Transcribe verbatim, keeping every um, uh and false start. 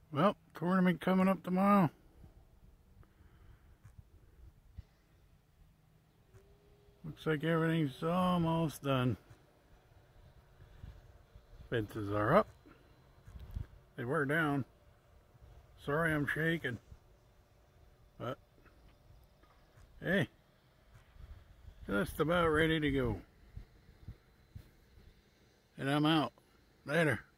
Well, tournament coming up tomorrow. Looks like everything's almost done. Fences are up. They were down. Sorry I'm shaking. But, hey, just about ready to go. And I'm out. Later.